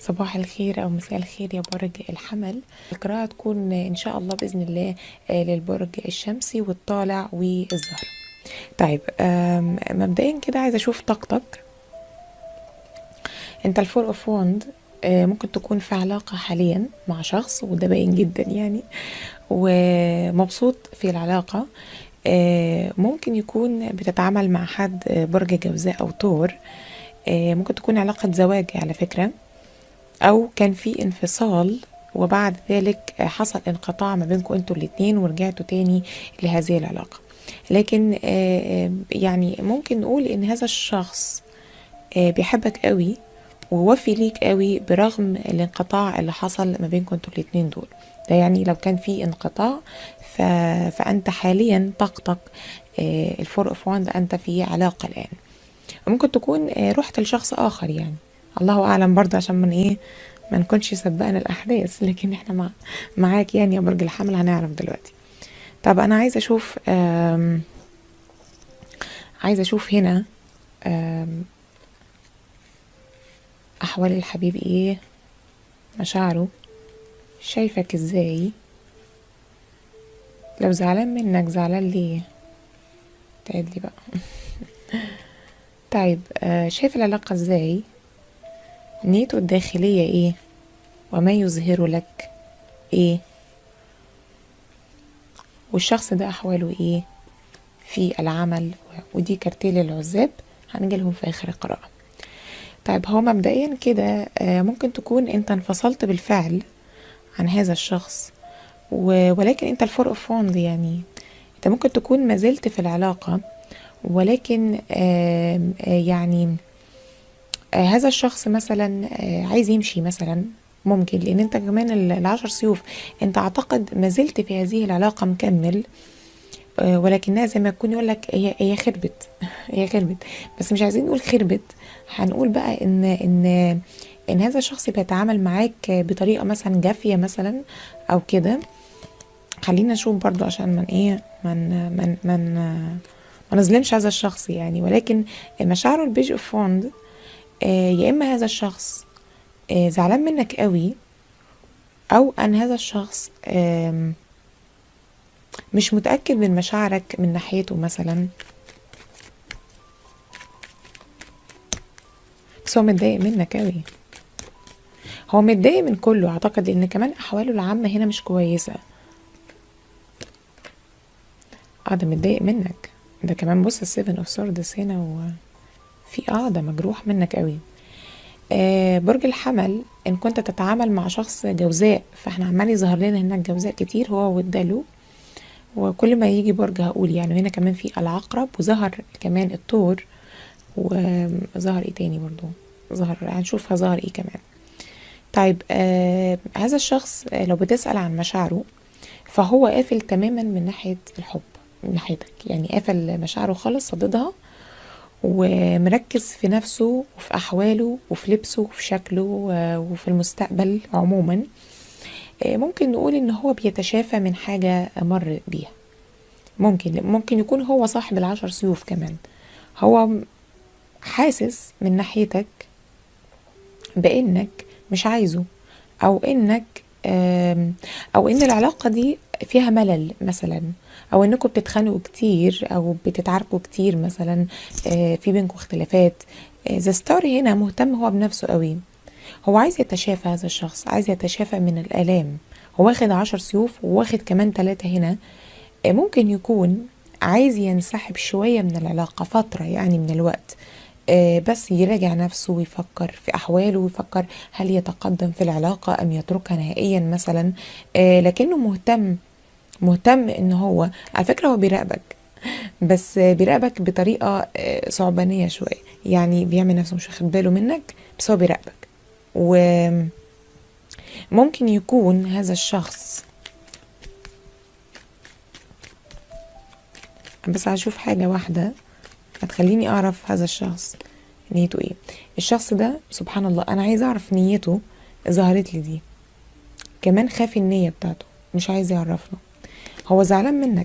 صباح الخير أو مساء الخير يا برج الحمل. القراءة تكون إن شاء الله بإذن الله للبرج الشمسي والطالع والزهرة. طيب، مبدئيا كده عايزة أشوف طاقتك. أنت الفور أوف وند، ممكن تكون في علاقة حاليا مع شخص، وده باين جدا يعني، ومبسوط في العلاقة. ممكن يكون بتتعامل مع حد برج جوزاء أو طور. ممكن تكون علاقة زواج على فكرة، او كان في انفصال وبعد ذلك حصل انقطاع ما بينكم انتوا الاتنين ورجعتوا تاني لهذه العلاقة. لكن يعني ممكن نقول ان هذا الشخص بيحبك قوي ووفي ليك قوي برغم الانقطاع اللي حصل ما بينكم انتوا الاتنين دول. ده يعني لو كان في انقطاع فانت حاليا طاقتك الفور اوف وان، انت في علاقة الان. ممكن تكون رحت لشخص اخر يعني، الله اعلم برضه، عشان من ايه ما نكونش سبقنا الاحداث، لكن احنا معاك يعني يا برج الحمل، هنعرف دلوقتي. طب انا عايزه اشوف عايزه اشوف هنا احوال الحبيب ايه، مشاعره، شايفك ازاي، لو زعلان منك زعلان ليه، تعد لي بقى. طيب، شايف العلاقه ازاي، نيته الداخليه ايه، وما يظهر لك ايه، والشخص ده احواله ايه في العمل. ودي كارتين العزاب، هنجيلهم في اخر القراءة. طيب، هو مبدئيا كده ممكن تكون انت انفصلت بالفعل عن هذا الشخص، ولكن انت الفور اوف وند يعني، انت ممكن تكون ما زلت في العلاقة، ولكن يعني هذا الشخص مثلا عايز يمشي مثلا. ممكن لان انت كمان العشر سيوف، انت اعتقد ما زلت في هذه العلاقة مكمل، ولكنها زي ما يكون يقول لك هي خربت. هي خربت، بس مش عايزين نقول خربت، هنقول بقى ان هذا الشخص بيتعامل معاك بطريقه مثلا جافيه مثلا او كده. خلينا نشوف برضو عشان من ايه ما نظلمش هذا الشخص يعني، ولكن مشاعره البيج اوف فوند، يا اما هذا الشخص زعلان منك قوي، او ان هذا الشخص مش متأكد من مشاعرك من ناحيته مثلا، بس هو متضايق منك قوي. هو متضايق من كله اعتقد، لان كمان احواله العامة هنا مش كويسة. ده متضايق منك، ده كمان بص السيفن اوف سوردس هنا، وفي ده مجروح منك قوي. برج الحمل، ان كنت تتعامل مع شخص جوزاء، فاحنا عمال يظهر لنا هناك جوزاء كتير هو والدلو، وكل ما يجي برج هقول يعني. هنا كمان في العقرب، وظهر كمان الثور، وظهر ايه تاني برضو، ظهر هنشوفها ظهر ايه كمان. طيب، هذا الشخص لو بتسأل عن مشاعره، فهو قافل تماما من ناحية الحب من ناحيتك، يعني قافل مشاعره خالص، صددها، ومركز في نفسه وفي أحواله وفي لبسه وفي شكله وفي المستقبل عموما. ممكن نقول إن هو بيتشافى من حاجة مر بيها. ممكن يكون هو صاحب العشر سيوف كمان، هو حاسس من ناحيتك بإنك مش عايزه، او انك او ان العلاقة دي فيها ملل مثلا، او انكم بتتخانقوا كتير او بتتعاركوا كتير مثلا، في بينكم اختلافات. ذا ستار هنا مهتم هو بنفسه قوي، هو عايز يتشافى، هذا الشخص عايز يتشافى من الآلام. هو واخد 10 سيوف وواخد كمان 3 هنا. ممكن يكون عايز ينسحب شوية من العلاقة فترة يعني من الوقت، بس يراجع نفسه ويفكر في أحواله، ويفكر هل يتقدم في العلاقة أم يتركها نهائيا مثلا. لكنه مهتم إن هو، على فكرة هو بيراقبك، بس بيراقبك بطريقة صعبانية شوية، يعني بيعمل نفسه مش واخد باله منك، بس هو بيراقبك. وممكن يكون هذا الشخص، بس هشوف حاجة واحدة هتخليني أعرف هذا الشخص نيته ايه. الشخص ده سبحان الله، انا عايزه اعرف نيته، ظهرت لي دي كمان، خافي النية بتاعته، مش عايز يعرفنا، هو زعلان منك،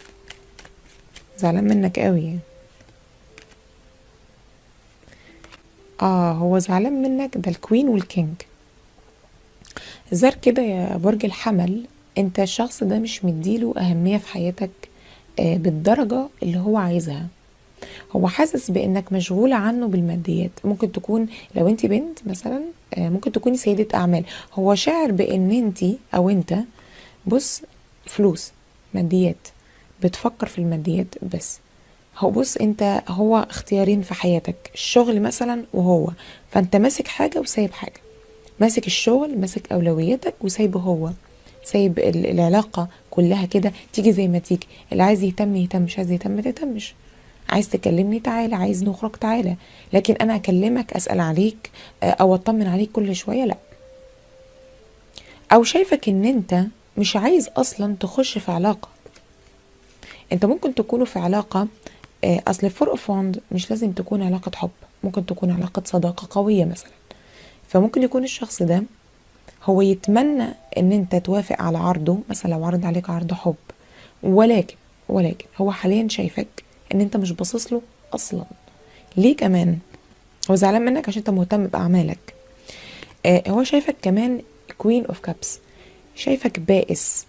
زعلان منك قوي يعني. هو زعلان منك، ده الكوين والكينج. زار كده يا برج الحمل، انت الشخص ده مش مديله اهمية في حياتك بالدرجة اللي هو عايزها. هو حاسس بانك مشغولة عنه بالماديات. ممكن تكون لو انت بنت مثلا، ممكن تكوني سيدة اعمال. هو شاعر بان انت او انت، بص، فلوس، ماديات، بتفكر في الماديات بس. هو بص، هو اختيارين في حياتك، الشغل مثلا وهو، فانت ماسك حاجة وسايب حاجة. ماسك الشغل، ماسك اولوياتك، وسايبه هو، سايب العلاقة كلها كده تيجي زي ما تيجي. اللي عايز يهتم يهتم، مش عايز يهتم ما تهتمش. عايز تكلمني تعالى، عايز نخرج تعالى، لكن انا اكلمك اسأل عليك او اطمن عليك كل شوية، لا. او شايفك ان انت مش عايز اصلا تخش في علاقة. انت ممكن تكونوا في علاقة، اصل الفور اوف واند مش لازم تكون علاقة حب، ممكن تكون علاقة صداقة قوية مثلا. فممكن يكون الشخص ده هو يتمنى ان انت توافق على عرضه، مثلا لو عرض عليك عرض حب، ولكن هو حاليا شايفك ان انت مش باصص له اصلا. ليه كمان؟ هو زعلان منك عشان انت مهتم باعمالك. هو شايفك كمان كوين اوف كابس، شايفك بائس،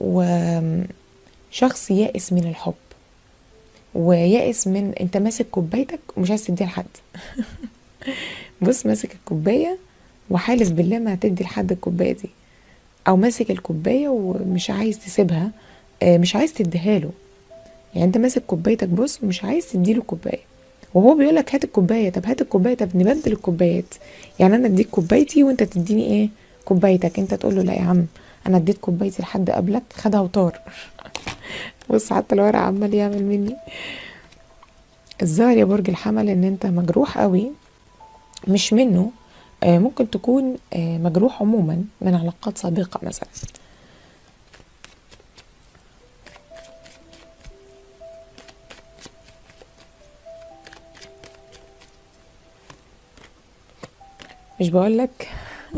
وشخص يائس من الحب، ويائس من انت ماسك كوبايتك ومش عايز تديها لحد. بص، ماسك الكوبايه وحالف بالله ما هتدي لحد الكوبايه دي، او ماسك الكوبايه ومش عايز تسيبها، مش عايز تديها له. يعني انت ماسك كوبايتك، بص، ومش عايز تديله كوبايه، وهو بيقول لك هات الكوبايه. طب هات الكوبايه، طب نبدل الكوبايات. يعني انا اديك كوبايتي وانت تديني ايه؟ كوبايتك. انت تقول له لا يا عم، انا اديت كوبايتي لحد قبلك خدها وطار. بص، حتى الورق عمال يعمل مني. الظاهر يا برج الحمل ان انت مجروح قوي، مش منه، ممكن تكون مجروح عموما من علاقات سابقه مثلا. مش بقولك؟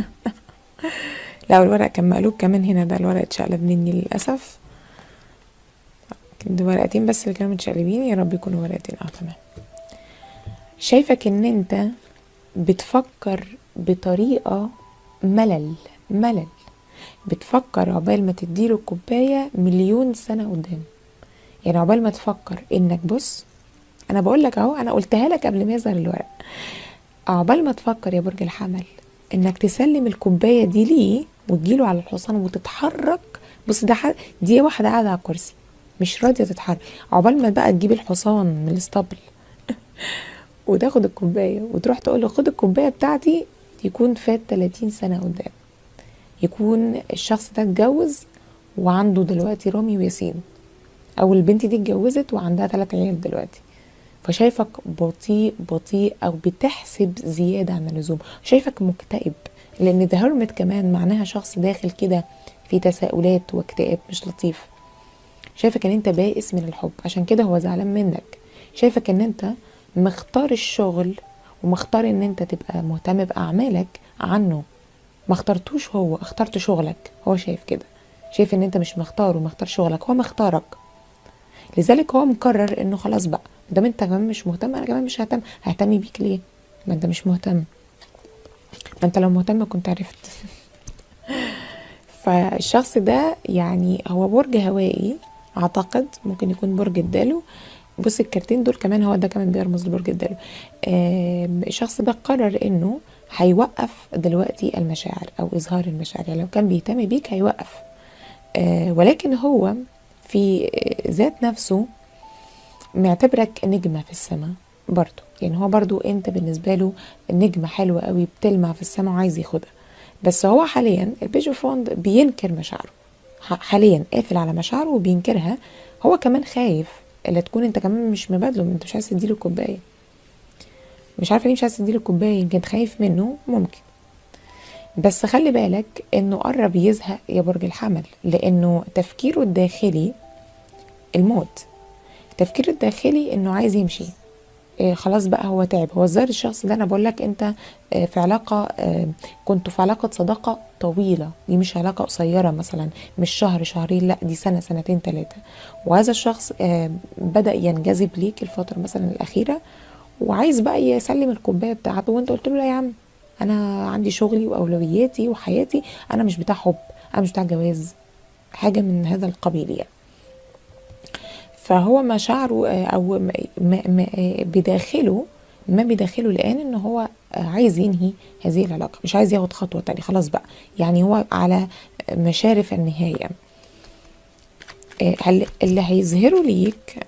لا، الورق كان مقلوب كمان هنا، ده الورق اتشقلب مني للأسف. ده ورقتين بس اللي كانوا متشقلبين، يا رب يكونوا ورقتين. تمام. شايفك ان انت بتفكر بطريقة ملل. بتفكر عقبال ما تديله الكوباية مليون سنة قدام. يعني عقبال ما تفكر انك، بص، انا بقول لك اهو، انا قلتها لك قبل ما يظهر الورق. عقبال ما تفكر يا برج الحمل انك تسلم الكوباية دي ليه وتجيله على الحصان وتتحرك. بص، دي واحدة قاعدة على الكرسي مش راضية تتحرك. عقبال ما بقى تجيب الحصان من الاسطبل وتاخد الكوباية وتروح تقول له خد الكوباية بتاعتي، يكون فات 30 سنة قدام. يكون الشخص ده اتجوز وعنده دلوقتي رامي وياسين، او البنت دي اتجوزت وعندها 3 عيال دلوقتي. فشايفك بطيء او بتحسب زيادة عن اللزوم. شايفك مكتئب، لان ده هرمت كمان معناها شخص داخل كده في تساؤلات واكتئاب مش لطيف. شايفك ان انت بائس من الحب، عشان كده هو زعلان منك. شايفك ان انت مختار الشغل ومختار ان انت تبقى مهتم باعمالك عنه. ما اخترتوش هو، اخترت شغلك. هو شايف كده، شايف ان انت مش مختار ومختار شغلك، هو مختارك. لذلك هو مقرر انه خلاص بقى، دام انت كمان مش مهتم انا كمان مش ههتم بيك ليه؟ ما انت مش مهتم، ما انت لو مهتم كنت عرفت. فالشخص ده يعني هو برج هوائي، اعتقد ممكن يكون برج الدلو. بص، الكارتين دول كمان، هو ده كمان بيرمز لبرج الدلو. الشخص ده قرر انه هيوقف دلوقتي المشاعر او اظهار المشاعر. يعني لو كان بيهتم بيك هيوقف، ولكن هو في ذات نفسه معتبرك نجمة في السماء برضو. يعني هو برضو انت بالنسبة له نجمة حلوة قوي بتلمع في السماء وعايز ياخدها. بس هو حاليا البيج اوف وند بينكر مشاعره، حاليا قافل على مشاعره وبينكرها. هو كمان خايف اللي تكون انت كمان مش مبادله، انت مش عايز تديله كوبايه. مش عارفه ليه مش عايز تديله كوبايه، يمكن خايف منه، ممكن. بس خلي بالك انه قرب يزهق يا برج الحمل، لانه تفكيره الداخلي الموت. تفكيره الداخلي انه عايز يمشي. خلاص بقى هو تعب. هو الظاهر الشخص ده، انا بقول لك انت في علاقه، كنتوا في علاقه صداقه طويله، دي مش علاقه قصيره مثلا، مش شهر شهرين، لا دي سنه سنتين 3. وهذا الشخص بدا ينجذب ليك الفتره مثلا الاخيره، وعايز بقى يسلم الكوبايه بتاعته، وانت قلت له لا يا عم، انا عندي شغلي واولوياتي وحياتي، انا مش بتاع حب، انا مش بتاع جواز، حاجه من هذا القبيل يعني. فهو مشاعره او بداخله، ما بداخله الان ان هو عايز ينهي هذه العلاقه، مش عايز ياخد خطوه تانية، خلاص بقى يعني هو على مشارف النهايه. اللي هيظهره ليك،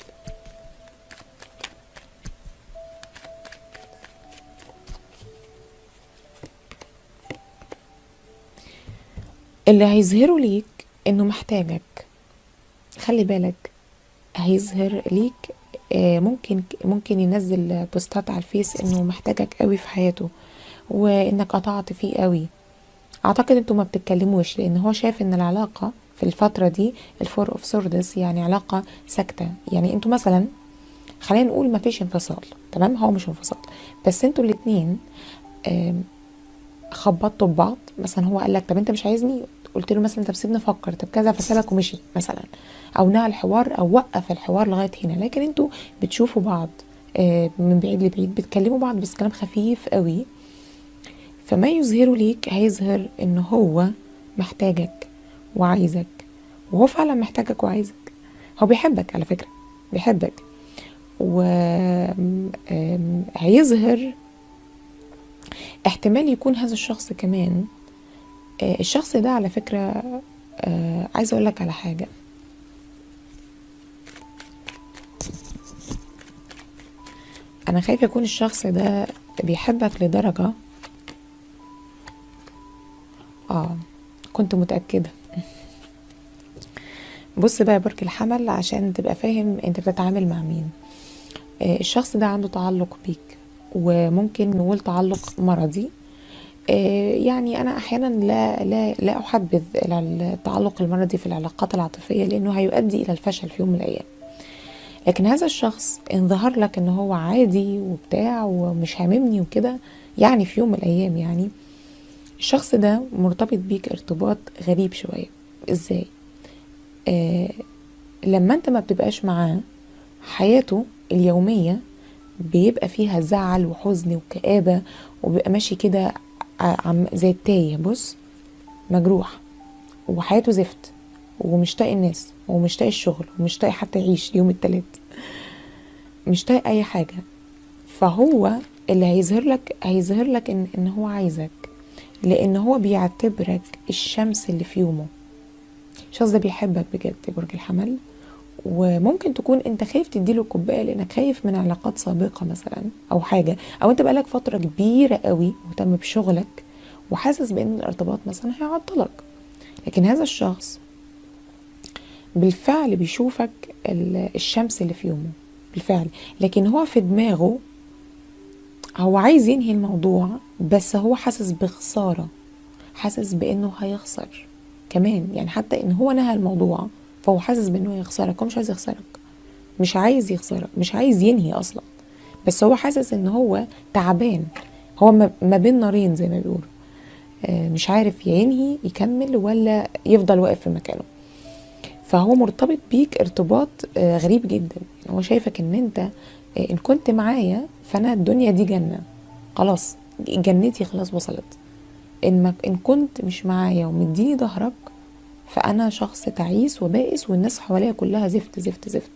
اللي هيظهره ليك انه محتاجك. خلي بالك، هيظهر ليك ممكن ينزل بوستات على الفيس انه محتاجك قوي في حياته، وانك قطعت فيه قوي. اعتقد انتوا ما بتتكلموش، لان هو شايف ان العلاقة في الفترة دي الفور اوف سوردس يعني علاقة ساكتة. يعني انتوا مثلا، خلينا نقول ما فيش انفصال، تمام، هو مش انفصال، بس انتوا الاتنين خبطتوا ببعض. مثلا هو قال لك طب انت مش عايزني، قلت له مثلا طب سيبني افكر، طب كذا، فسابك ومشي مثلا، او نهى الحوار او وقف الحوار لغايه هنا. لكن انتوا بتشوفوا بعض من بعيد لبعيد، بتكلموا بعض بس كلام خفيف قوي. فما يظهره ليك هيظهر ان هو محتاجك وعايزك، وهو فعلا محتاجك وعايزك. هو بيحبك على فكره، بيحبك، وهيظهر احتمال يكون هذا الشخص كمان، الشخص ده على فكرة، عايزة اقولك على حاجة. انا خايفة يكون الشخص ده بيحبك لدرجة، كنت متأكدة. بص بقى يا برج الحمل، عشان تبقى فاهم انت بتتعامل مع مين. الشخص ده عنده تعلق بيك، وممكن نقول تعلق مرضي. يعني انا احيانا لا احبذ التعلق المرضي في العلاقات العاطفيه، لانه هيؤدي الى الفشل في يوم من الايام. لكن هذا الشخص ان ظهر لك ان هو عادي وبتاع ومش هاممني وكده، يعني في يوم من الايام، يعني الشخص ده مرتبط بيك ارتباط غريب شويه. ازاي؟ لما انت ما بتبقاش معاه، حياته اليوميه بيبقى فيها زعل وحزن وكآبة، وبيبقى ماشي كده زي التايه، بص، مجروح، وحياته زفت، ومش طايق الناس، ومش طايق الشغل، ومش طايق حتى يعيش يوم التلات، مش طايق اي حاجة. فهو اللي هيظهر لك ان هو عايزك، لان هو بيعتبرك الشمس اللي في يومه. الشخص ده بيحبك بجد يا برج الحمل، وممكن تكون انت خايف تديله الكوبايه لانك خايف من علاقات سابقه مثلا، او حاجه، او انت بقالك فتره كبيره قوي مهتم بشغلك وحاسس بان الارتباط مثلا هيعطلك. لكن هذا الشخص بالفعل بيشوفك الشمس اللي في يومه بالفعل، لكن هو في دماغه هو عايز ينهي الموضوع، بس هو حاسس بخساره، حاسس بانه هيخسر كمان. يعني حتى ان هو نهى الموضوع، فهو حاسس بانه هيخسرك. هو مش عايز يخسرك، مش عايز يخسرك، مش عايز ينهي اصلا، بس هو حاسس ان هو تعبان. هو ما بين نارين زي ما بيقولوا، مش عارف يا ينهي يكمل ولا يفضل واقف في مكانه. فهو مرتبط بيك ارتباط غريب جدا. يعني هو شايفك ان انت ان كنت معايا فانا الدنيا دي جنة، خلاص جنتي خلاص وصلت. ان كنت مش معايا ومديني ظهرك، فانا شخص تعيس وبائس، والناس حواليا كلها زفت زفت زفت.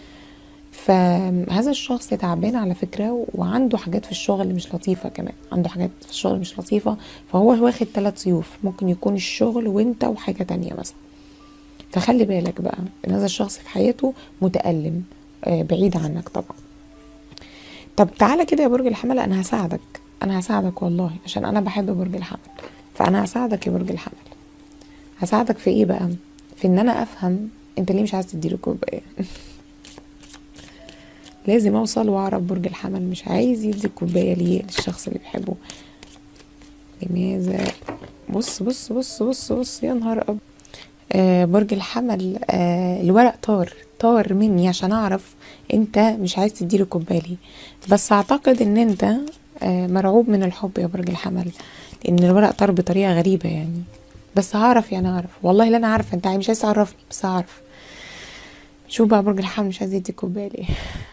فهذا الشخص تعبان على فكرة، وعنده حاجات في الشغل مش لطيفة كمان، عنده حاجات في الشغل مش لطيفة. فهو واخد 3 سيوف، ممكن يكون الشغل وانت وحاجة تانية مثلا. فخلي بالك بقى ان هذا الشخص في حياته متألم بعيد عنك طبعا. طب تعالى كده يا برج الحمل، انا هساعدك، انا هساعدك والله، عشان انا بحب برج الحمل. فانا هساعدك يا برج الحمل. هساعدك في ايه بقى؟ في ان انا افهم انت ليه مش عايز تديله كوبايه. لازم اوصل واعرف برج الحمل مش عايز يدي الكوبايه ليه للشخص اللي بيحبه. لماذا؟ بص بص بص بص بص، يا نهار ابيض. برج الحمل، الورق طار مني عشان اعرف انت مش عايز تديله كوبايه ليه. بس اعتقد ان انت مرعوب من الحب يا برج الحمل، لان الورق طار بطريقه غريبه يعني. بس هعرف، يعني هعرف والله. لا انا عارفه انت مش عايز تعرفني، بس هعرف. شوف بقى برج الحمل مش عايز يدي كوبايه ليه.